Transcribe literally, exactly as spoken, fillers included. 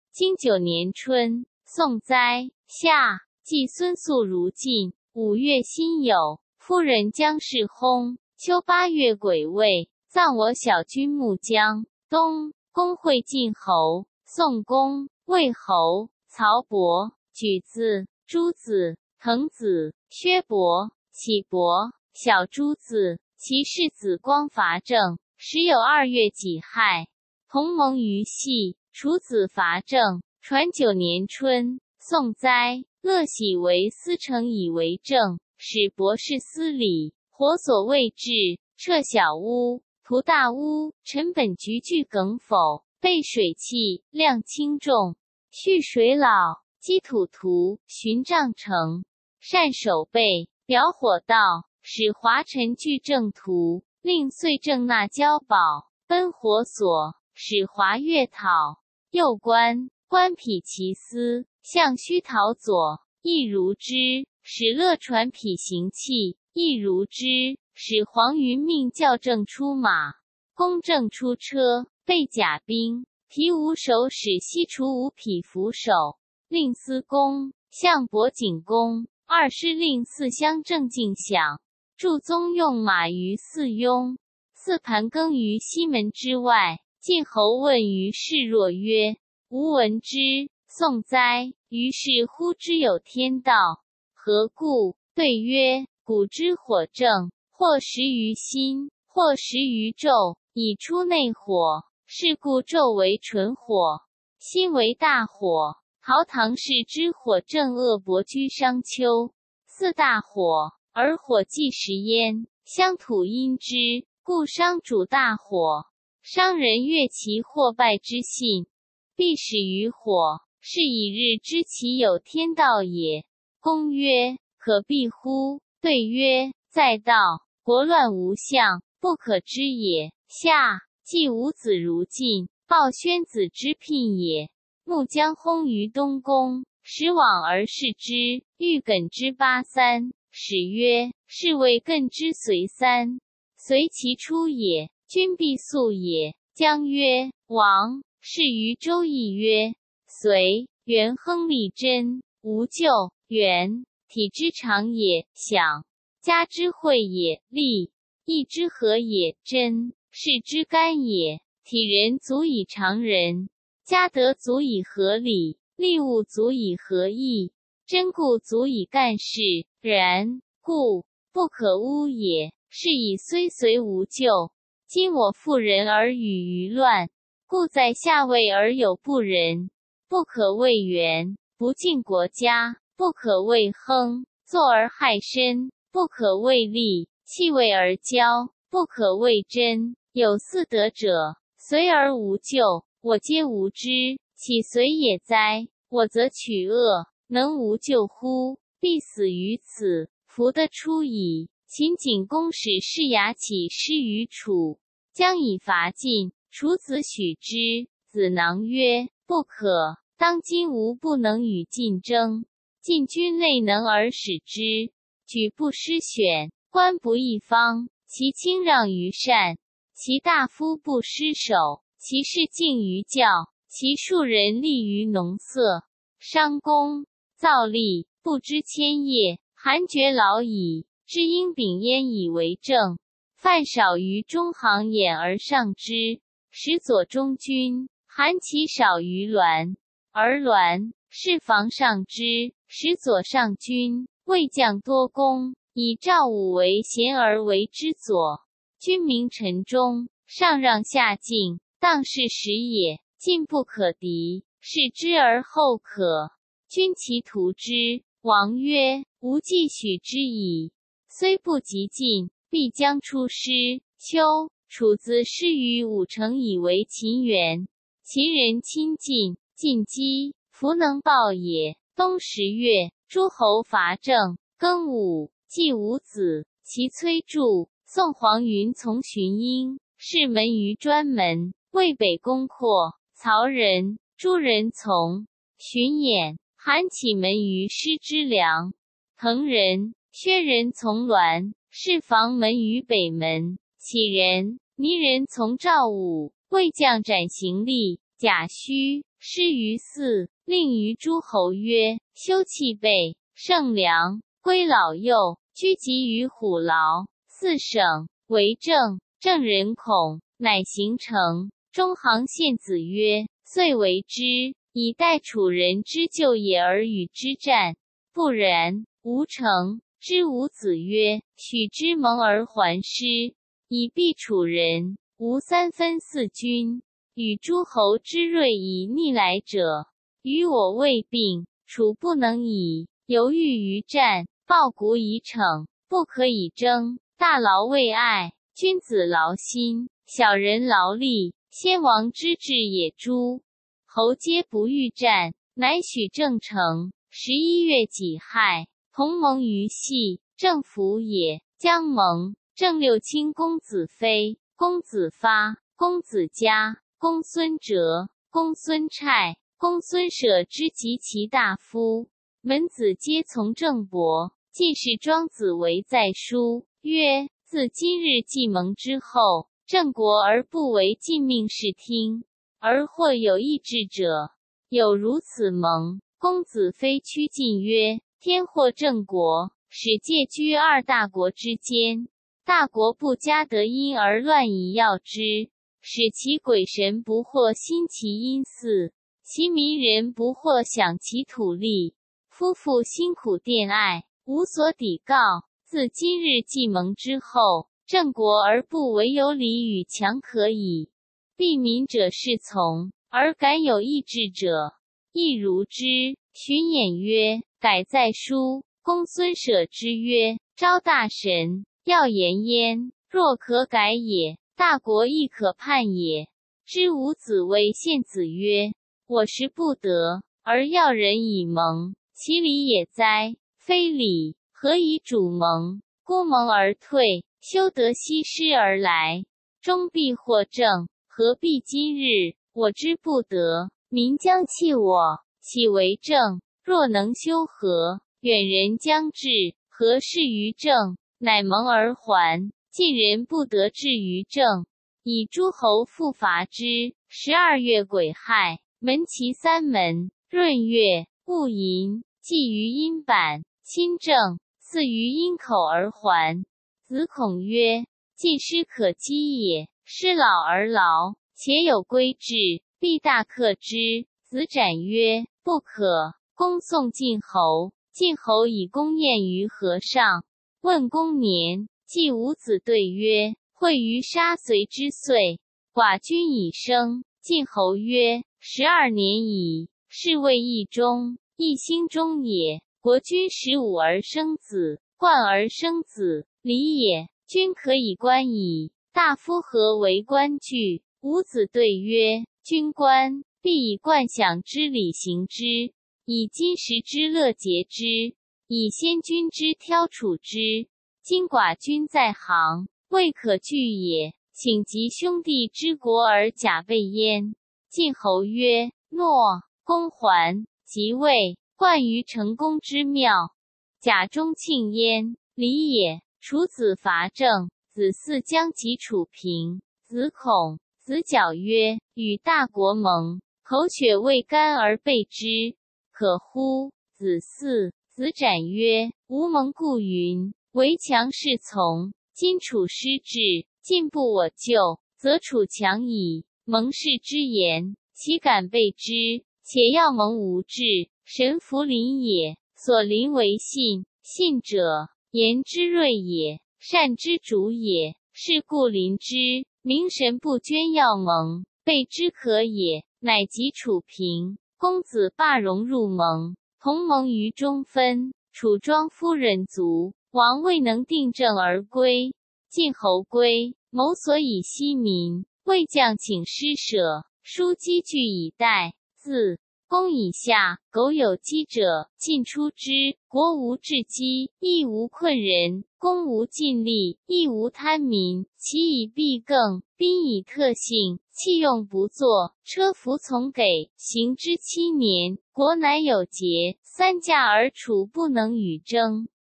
经九年春，宋哉。夏，季孙宿如晋。五月辛酉，夫人姜氏薨。秋八月癸未，葬我小君穆姜。冬，公会晋侯、宋公、魏侯、曹伯、举子、诸子、滕子、薛伯、启伯、小诸子，其世子光伐郑。时有二月己亥，同盟于系，楚子伐郑。传九年春，宋哉。乐喜为司成以为政，使博士司礼，火所未至，撤小屋，屠大屋。臣本局具耿否，备水器，量轻重，蓄水老，积土涂，寻帐城，善守备，表火道，使华臣具正途，令遂正纳交宝，奔火所，使华越讨。右官官匹其司，相须讨左，亦如之；使乐传匹行器，亦如之；使黄云命校正出马，公正出车，备甲兵，提五手，使西楚五匹扶手。令司公、相伯景公二师令四乡正进饷。祝宗用马于四雍，四盘耕于西门之外。晋侯问于示若曰：吾闻之。宋哉。于是乎之有天道，何故？对曰：古之火正，或食于心，或食于昼，以出内火。是故昼为纯火，心为大火。陶唐氏之火正恶伯居商丘，四大火，而火既食焉，乡土因之，故商主大火。商人悦其祸败之信，必始于火，是以日知其有天道也。公曰：可避乎？对曰：在道，国乱无相，不可知也。夏，季五子如晋，鲍宣子之聘也。穆姜薨于东宫，使往而视之，欲艮之八三。使曰：是谓艮之随三，随其出也，君必速也。姜曰：王。是于周易曰：随，元亨利贞，无咎。元，体之长也；享，家之惠也；利，义之和也；贞，事之干也。体人足以常人，家德足以合理，利物足以合义，贞故足以干事。然，故不可污也。是以虽随无咎，今我妇人而与于乱，故在下位而有不仁。不可谓元，不敬国家；不可谓亨，作而害身；不可谓利，弃位而骄；不可谓贞，有四德者，随而无咎。我皆无知，岂随也哉？我则取恶，能无咎乎？必死于此。弗得出矣。秦景公使士牙起师于楚，将以伐晋。楚子许之。子囊曰：不可。当今吾不能与晋争，晋军类能而使之，举不失选，官不一方，其轻让于善，其大夫不失守，其事敬于教，其庶人利于农色。商公造吏，不知迁业，韩厥老矣，知应秉焉以为政。犯少于中行衍而上之，使左中军。韩其少于栾，而栾是防上之，使左上军。魏将多功，以赵武为贤而为之左。君明臣忠，上让下敬，当是时也。进不可敌，视之而后可。君其图之。王曰：吾既许之矣。虽不及晋，必将出师。秋，楚子师于武城以为秦原。秦人亲晋，晋击，弗能报也。冬十月，诸侯伐郑。庚午，季五子，其崔杼、宋黄云从荀婴，是门于专门。魏北攻括，曹人、诸人从。荀偃、韩起门于师之梁。滕人、薛人从栾，是防门于北门。杞人、倪人从赵武。魏将斩行吏。贾诩、 师于寺，令于诸侯曰：修葺备，圣良，归老幼，居集于虎牢。四省为政，正人恐，乃行成。中行献子曰：遂为之，以待楚人之救也而与之战。不然，无成。之伍子曰：许之盟而还师，以避楚人。吾三分四军，与诸侯之锐以逆来者，与我未并，楚不能已，犹豫于战，报国以逞，不可以争。大劳未艾，君子劳心，小人劳力。先王之治也，诸侯皆不欲战，乃许正成。十一月己亥，同盟于系，政府也。将盟，正六卿公子非、公子发、公子嘉、公孙哲、公孙瓒、公孙舍之及其大夫门子皆从郑伯。进士庄子为在书曰：自今日既盟之后，郑国而不为晋命士听，而或有异志者，有如此盟。公子非趋近曰：天祸郑国，使介居二大国之间，大国不加得因而乱以要之，使其鬼神不获欣其因祀，其民人不获享其土利。夫妇辛苦佃爱，无所抵告。自今日既盟之后，郑国而不为有礼与强可矣。避民者是从，而敢有异志者，亦如之。荀偃曰：改在书。公孙舍之曰：昭大神，要言焉，若可改也，大国亦可叛也。知伍子谓献子曰：我实不得，而要人以盟，其礼也哉？非礼，何以主盟？孤盟而退，修得西施而来，终必获正，何必今日？我之不得，民将弃我，岂为政？若能修和，远人将至，何事于政？乃盟而还。晋人不得志于政，以诸侯复伐之。十二月癸亥，门其三门，闰月，戊寅，祭于阴板，亲政，赐于阴口而还。子孔曰：晋师可击也，师老而劳，且有规制，必大克之。子展曰：不可。公宋晋侯，晋侯以公宴于河上。问公年，季伍子对曰：会于杀随之岁，寡君已生。晋侯曰：十二年矣，是谓一中，一兴中也。国君十五而生子，冠而生子，礼也。君可以观矣。大夫何为观据？伍子对曰：君观，必以冠享之礼行之，以金石之乐节之，以先君之挑处之。今寡君在行，未可拒也，请及兄弟之国而假备焉。晋侯曰：诺。公还，即位，冠于成公之庙。甲中庆焉，礼也。楚子伐郑，子嗣将及楚平。子孔、子角曰：与大国盟，口血未干而备之，可乎？子嗣、子展曰：吾盟故云，唯强是从。今楚失志，进不我救，则楚强矣。盟誓之言，岂敢备之？且要盟无志，神弗临也。所临为信，信者言之锐也，善之主也。是故临之，明神不捐要盟，备之可也。乃及楚平，公子霸荣入盟，同盟于中分。楚庄夫人卒，王未能定政而归。晋侯归，谋所以息民，魏将请施舍，书积聚以待。自公以下，苟有饥者，尽出之。国无治饥，亦无困人；公无尽力，亦无贪民。其以弊更，兵以特性，器用不作，车服从给。行之七年，国乃有节。三驾而楚不能与争。